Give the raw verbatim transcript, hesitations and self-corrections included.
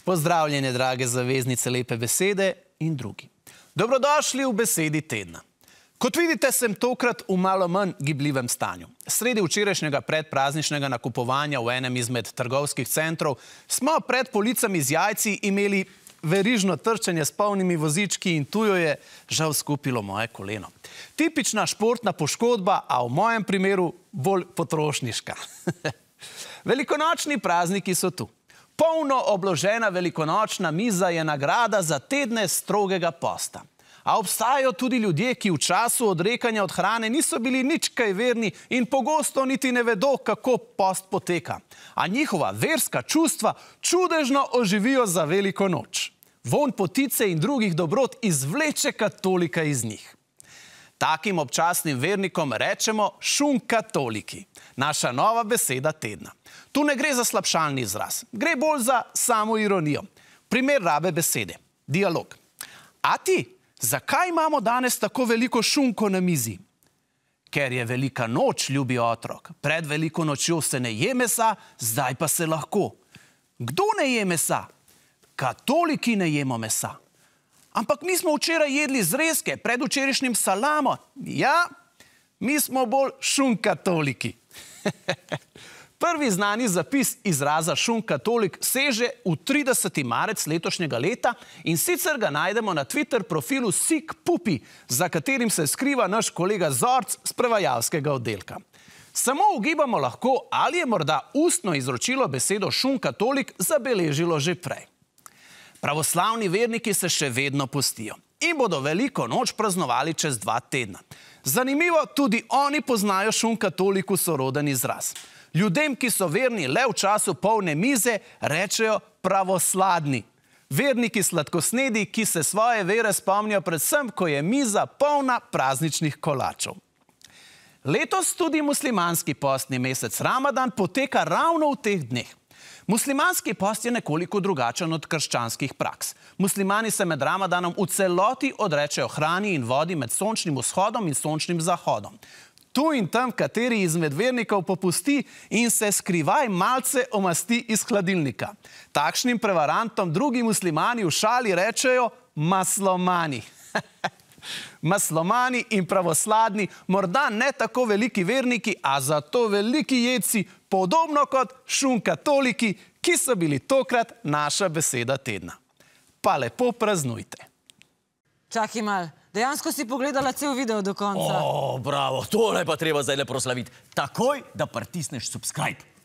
Pozdravljene, drage zaveznice lepe besede in drugi. Dobrodošli v besedi tedna. Kot vidite, sem tokrat v malo manj gibljivem stanju. Sredi včerajšnjega predprazničnega nakupovanja v enem izmed trgovskih centrov smo pred policami z jajci imeli verižno trčenje s polnimi vozički in tu jo je žal skupilo moje koleno. Tipična športna poškodba, a v mojem primeru bolj potrošniška. Velikonočni prazniki so tu. Polno obložena velikonočna miza je nagrada za tedne strogega posta. A obstajajo tudi ljudje, ki v času odrekanja od hrane niso bili nič kaj verni in pogosto niti ne vedo, kako post poteka. A njihova verska čustva čudežno oživijo za veliko noč. Vonj potice in drugih dobrot izvleče katolika iz njih. Takim občasnim vernikom rečemo šunkatoliki. Naša nova beseda tedna. Tu ne gre za slabšalni izraz, gre bolj za samo ironijo. Primer rabe besede. Dialog. A ti? Zakaj imamo danes tako veliko šunko na mizi? Ker je velika noč, ljubi otrok. Pred veliko nočjo se ne je mesa, zdaj pa se lahko. Kdo ne je mesa? Katoliki ne jemo mesa. Ampak mi smo včeraj jedli zrezke, predvčerajšnjim salamo. Ja, mi smo bolj šunkatoliki. Prvi znani zapis izraza šunkatolik seže v trideseti marec letošnjega leta in sicer ga najdemo na Twitter profilu Sik Pupi, za katerim se skriva naš kolega Zorc z prevajalskega oddelka. Samo ugibamo lahko, ali je morda ustno izročilo besedo šunkatolik zabeležilo že prej. Pravoslavni verniki se še vedno postijo in bodo veliko noč praznovali čez dva tedna. Zanimivo, tudi oni poznajo šunkatoliku soroden izraz. Ljudem, ki so verni le v času polne mize, rečejo pravosladni. Verniki sladkosnedi, ki se svoje vere spomnijo predvsem, ko je miza polna prazničnih kolačev. Letos tudi muslimanski postni mesec Ramadan poteka ravno v teh dneh. Muslimanski post je nekoliko drugačen od krščanskih praks. Muslimani se med Ramadanom v celoti odrečejo hrani in vodi med sončnim vzhodom in sončnim zahodom. Tu in tam kateri izmed vernikov popusti in se skrivaj malce omasti iz hladilnika. Takšnim prevarantom drugi muslimani v šali rečejo maslomani. Maslomani in pravosladni, morda ne tako veliki verniki, a zato veliki jedci, podobno kot šunkatoliki, ki so bili tokrat naša beseda tedna. Pa lepo praznujte. Čakaj mal, dejansko si pogledala cel video do konca. O, bravo, tole pa treba zdaj le proslaviti. Takoj, da pritisneš subscribe.